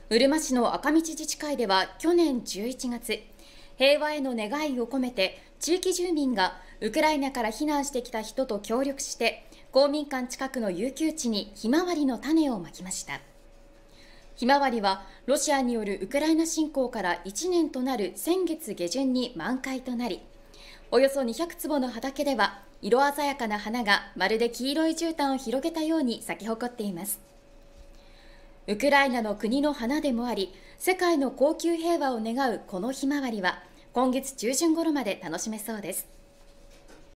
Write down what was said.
うるま市の赤道自治会では去年11月、平和への願いを込めて地域住民がウクライナから避難してきた人と協力して公民館近くの遊休地にひまわりの種をまきました。ひまわりはロシアによるウクライナ侵攻から1年となる先月下旬に満開となり、およそ200坪の畑では色鮮やかな花がまるで黄色い絨毯を広げたように咲き誇っています。ウクライナの国の花でもあり、世界の恒久平和を願うこのひまわりは今月中旬頃まで楽しめそうです。